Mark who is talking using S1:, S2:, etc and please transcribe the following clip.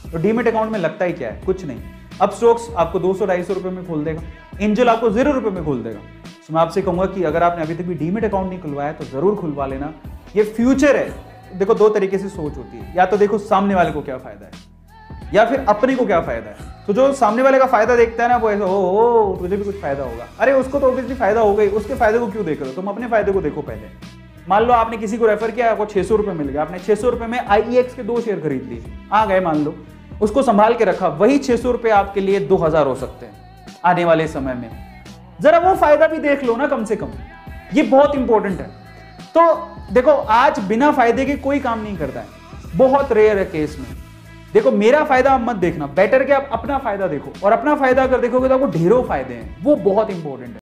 S1: तो demat account में लगता ही क्या है, कुछ नहीं। अब स्टॉक्स आपको 200-250 रुपए में खोल देगा, एंजल आपको 0 रुपए में खोल देगा। तो मैं आपसे कहूंगा कि अगर आपने अभी तक भी डीमेट अकाउंट नहीं खुलवाया तो जरूर खुलवा लेना, ये फ्यूचर है। देखो दो तरीके से सोच होती है, या तो देखो सामने वाले को क्या फायदा है या फिर अपने को क्या फायदा है। तो जो सामने वाले का फायदा देखता है ना वो ऐसा ओ तुझे भी कुछ फायदा होगा, अरे उसको तो ऑब्वियसली फायदा होगा ही, उसके फायदे को क्यों देख रहे हो, तुम अपने फायदे को देखो पहले। मान लो आपने किसी को रेफर किया, आपको 600 रुपए मिल गया, आपने 600 रुपए में IEX के 2 शेयर खरीद लिए, आ गए मान लो, उसको संभाल के रखा, वही 600 रुपए आपके लिए 2000 हो सकते हैं आने वाले समय में। जरा वो फायदा भी देख लो ना कम से कम, ये बहुत इंपॉर्टेंट है। तो देखो आज बिना फायदे के कोई काम नहीं करता है, बहुत रेयर है केस में। देखो मेरा फायदा आप मत देखना, बेटर कि आप अपना फायदा देखो, और अपना फायदा अगर देखोगे तो आपको ढेरों फायदे हैं, वो बहुत इंपॉर्टेंट है।